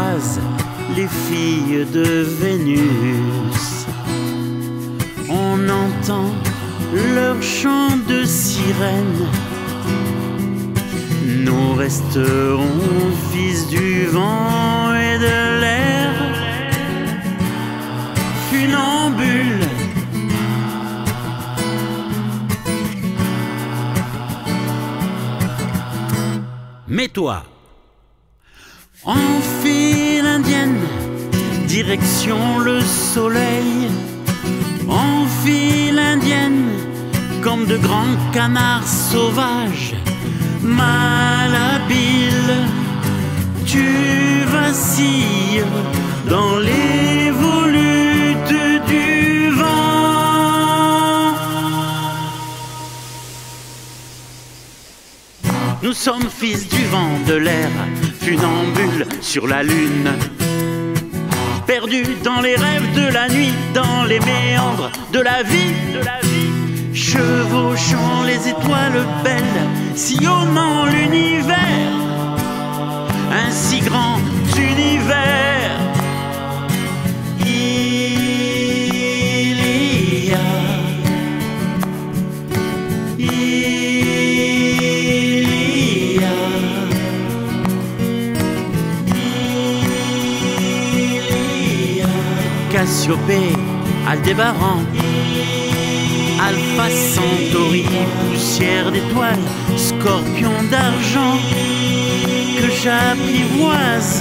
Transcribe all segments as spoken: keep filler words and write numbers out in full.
croise les filles de Vénus. On entend leur chant de sirène. Nous resterons fils du vent et de l'air, funambules. Mais toi, en file indienne, direction le soleil. En file indienne, comme de grands canards sauvages, malhabile, tu vacilles dans les volutes du vent. Nous sommes fils du vent, de l'air, funambules sur la lune, perdus dans les rêves de la nuit, dans les méandres de la vie, de la vie, chevauchant les étoiles belles, sillonnant l'univers, un si grand univers. Il y a, il y a, il y a Cassiopée, Aldébaran, Alpha Centauri, poussière d'étoiles, scorpion d'argent, que j'apprivoise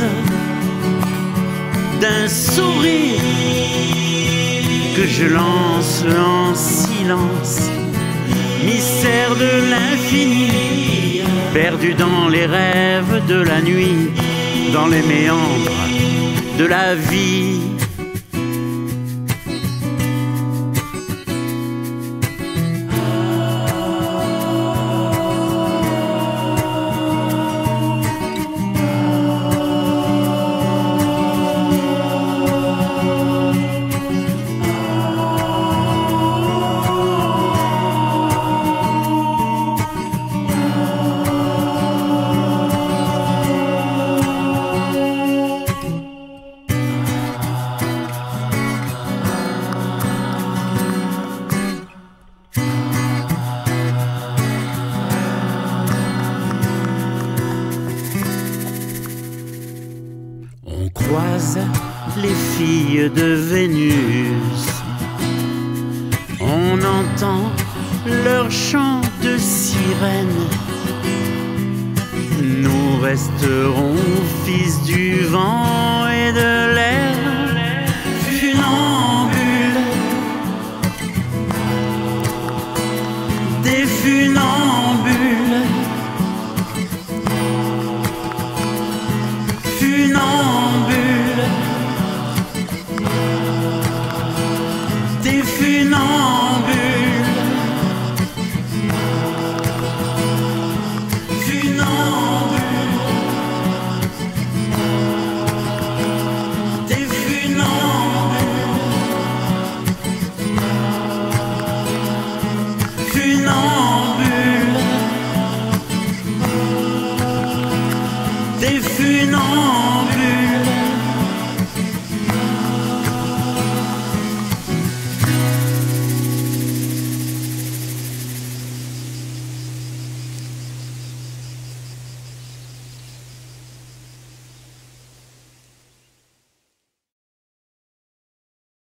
d'un sourire, que je lance en silence, mystère de l'infini, perdu dans les rêves de la nuit, dans les méandres de la vie. On croise les filles de Vénus, on entend leur chant de sirène. Nous resterons fils du vent et de l'air, funambules, des funambules, funambules.